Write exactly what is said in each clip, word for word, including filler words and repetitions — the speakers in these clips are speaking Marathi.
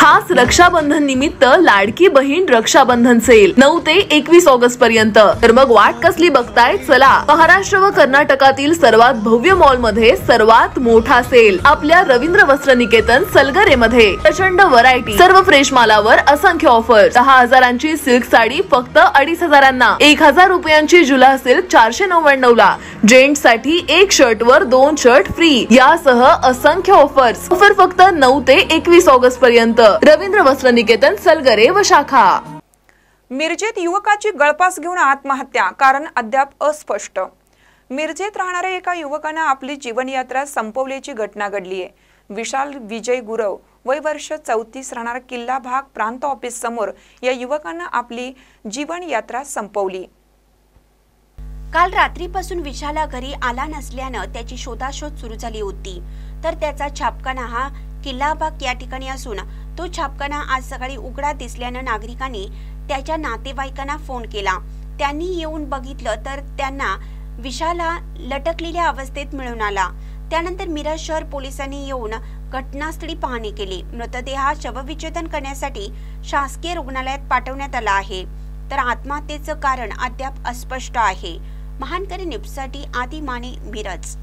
खास रक्षाबंधन निमित्त लाडकी बहीण रक्षाबंधन सेल नऊ ते एकवीस ऑगस्ट पर्यंत। तर मग वाट कसली बघताय, चला महाराष्ट्र व कर्नाटकातील सर्वात भव्य मॉल मध्ये सर्वात मोठा सेल आपल्या रवींद्र वस्त्र निकेतन सलगरे मध्ये। प्रचंड व्हरायटी, सर्व फ्रेश मालावर असंख्य ऑफर। दहा हजारांची सिल्क साडी फक्त अडीच हजारांना, एक हजार रुपयांची जुला सिल्क चारशे नव्याण्णव ला, जेंट्स साठी एक शर्ट वर दोन शर्ट फ्री यासह असंख्य ऑफर्स। ऑफर फक्त नऊ ते एकवीस ऑगस्ट पर्यंत। रवींद्र वस्त्र निकेतन सलगरे व शाखा। मिरजेत युवकाची गळफास घेऊन आत्महत्या, कारण अद्याप अस्पष्ट। मिरजेत राहणाऱ्या एका युवकाने आपली जीवनयात्रा संपवल्याची घटना घडली आहे। विशाल विजय गुरव वय वर्ष चौतीस राहणार किल्ला भाग प्रांत ऑफिस समोर या युवकाने आपली जीवनयात्रा संपवली। काल रात्रीपासून विशाला घरी आला नसल्याने त्याची शोधाशोध सुरू झाली होती। तर त्याचा छापखाना हा किल्ला भाग या ठिकाणी असून तो छापखाना आज सकाळी उघडा दिसल्याने नागरिकांनी त्याच्या नातेवाईकांना फोन केला। त्यांनी येऊन बघितलं तर त्यांना विशाला लटकलेल्या अवस्थेत मिळून आला। त्यानंतर मिरज शहर पोलिसांनी येऊन घटनास्थळी पाहणी केली। मृतदेह शवविच्छेदन करण्यासाठी शासकीय रुग्णालयात पाठवण्यात आला आहे। तर आत्महत्येचं कारण अद्याप अस्पष्ट आहे। महानकरी न्यूजसाठी आदी माने, मिरज।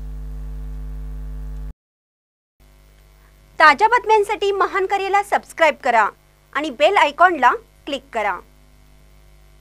ताज्या बातम्यांसाठी महानकरीला सबस्क्राइब करा आणि बेल आयकॉनला क्लिक करा।